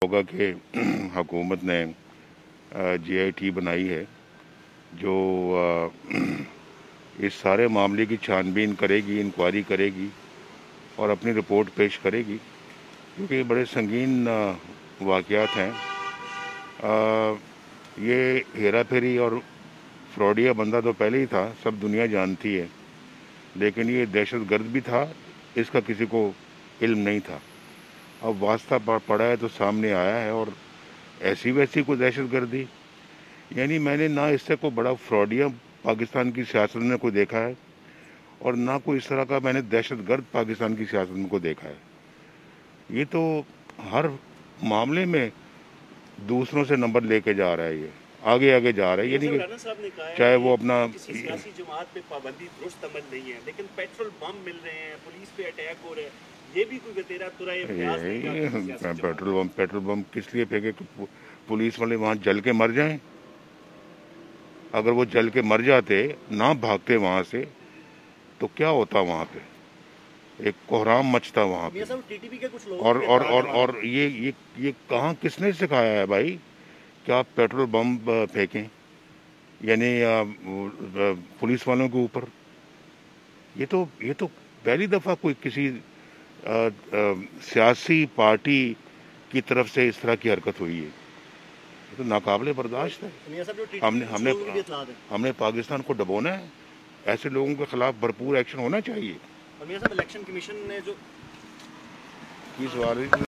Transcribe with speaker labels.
Speaker 1: होगा कि हुकूमत ने GIT बनाई है जो इस सारे मामले की छानबीन करेगी, इंक्वायरी करेगी और अपनी रिपोर्ट पेश करेगी, क्योंकि ये बड़े संगीन वाक़यात हैं। ये हेरा फेरी और फ्रॉडिया बंदा तो पहले ही था, सब दुनिया जानती है, लेकिन ये दहशतगर्द भी था, इसका किसी को इल्म नहीं था। अब वास्ता पड़ा है तो सामने आया है, और ऐसी वैसी कोई दहशतगर्दी, यानी मैंने ना इससे कोई बड़ा फ्रॉडिया पाकिस्तान की सियासत में कोई देखा है, और ना कोई इस तरह का मैंने दहशतगर्द पाकिस्तान की सियासत में को देखा है। ये तो हर मामले में दूसरों से नंबर लेके जा रहा है, ये आगे आगे जा रहा है। ये नहीं कि चाहे वो अपना
Speaker 2: सियासी जमात पे पाबंदी दुरुस्त अमल नहीं है, लेकिन पेट्रोल बम मिल रहे हैं, पुलिस पे अटैक हो रहे हैं, ये भी कोई तेरा तुरा
Speaker 1: पेट्रोल बम किस लिए फेंके? पुलिस वाले वहाँ जल के मर जाएं? अगर वो जल के मर जाते, ना भागते वहाँ से, तो क्या होता वहाँ पे? एक कोहराम मचता वहाँ पे। और ये कहाँ किसने सिखाया है भाई कि आप पेट्रोल बम फेंकें, यानी पुलिस वालों के ऊपर? ये तो पहली दफ़ा कोई किसी सियासी पार्टी की तरफ से इस तरह की हरकत हुई है। ये तो नाकाबिले बर्दाश्त है। हमने पाकिस्तान को दबोना है, ऐसे लोगों के खिलाफ भरपूर एक्शन होना चाहिए।
Speaker 2: और मियां साहब, इलेक्शन कमीशन ने जो
Speaker 1: इस बार